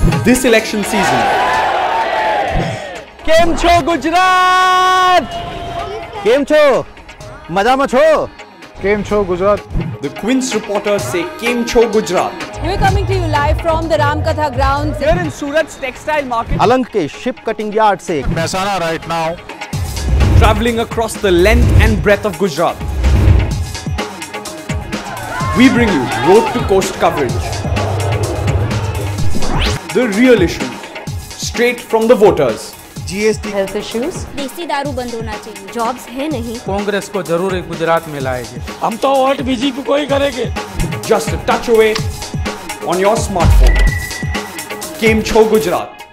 this election season. केम छो गुजरात? केम छो? मजा में छो? केम छो Gujarat? The Quint's reporters say Kem Cho Gujarat. We're coming to you live from the Ramkatha grounds here in Surat's textile market. Alang के ship cutting yard से Mehsana right now. Traveling across the length and breadth of Gujarat, we bring you road to coast coverage. The real issues, straight from the voters. GST, health issues. देसी दारू बंद होना चाहिए, jobs है नहीं। कांग्रेस को जरूर एक गुजरात में लाएंगे। हम तो वोट बीजेपी को ही करेंगे। Just a touch away on your smartphone. Kem Cho Gujarat.